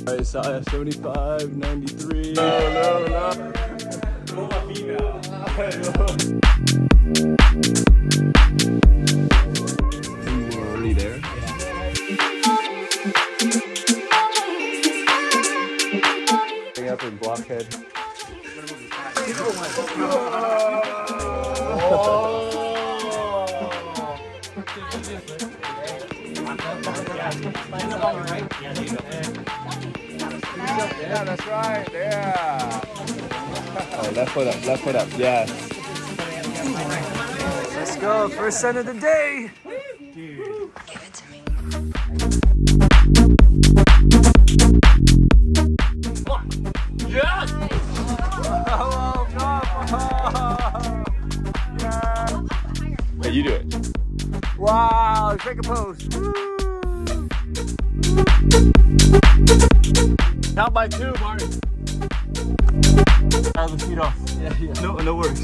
Alright, 75, 93. No. We're already there. Up in Blockhead. Yeah, that's right. Yeah. Oh, left foot up. Yes. Let's go. First sun of the day. Dude. Give it to me. Yes! Oh, yeah. Hey, you do it. Wow, take a pose. Count by 2, Martin. Have the feet off. Yeah. No worries.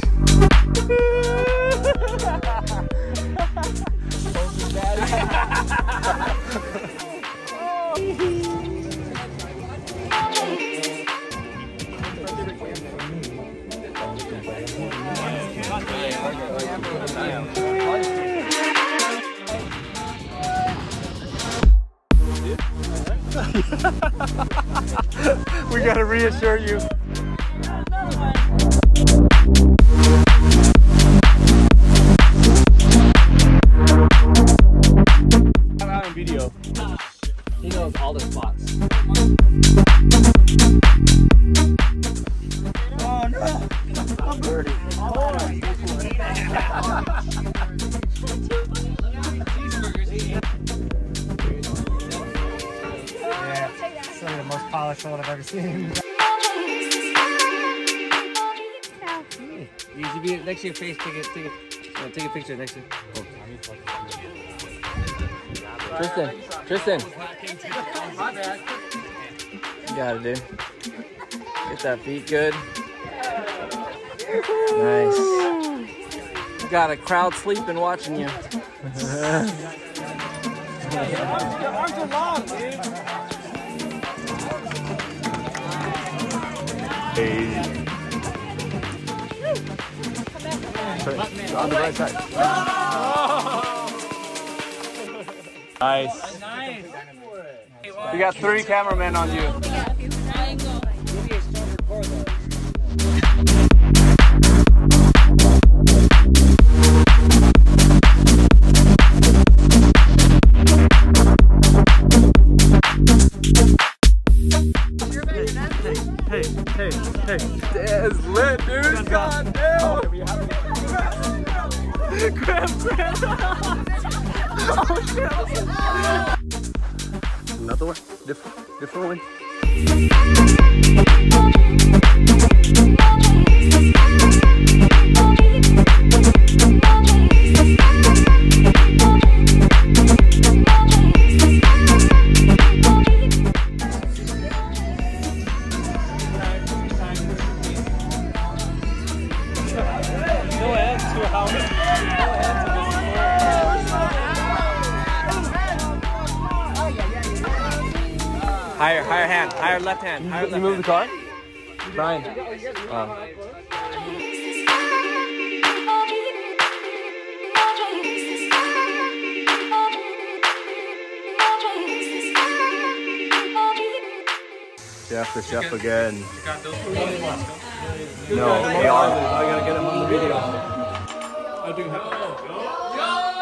We gotta reassure you. I'm out on video. He knows all the spots. Oh no! I'm dirty. Yeah, certainly the most polished one I've ever seen. You should be next to your face. Take a picture next to it. Tristan. You got it, dude. Get that feet good. Nice. You got a crowd sleeping watching you. Your arms are long, dude. Hey. On the right side. Nice. We got 3 cameramen on you. Hey. That's lit, dude. God damn. Grab. Oh shit. Another one? Different one? Higher hand, higher left hand. You move the car? Brian. Chef the chef again. No, AR. I gotta get him on the video. I do have.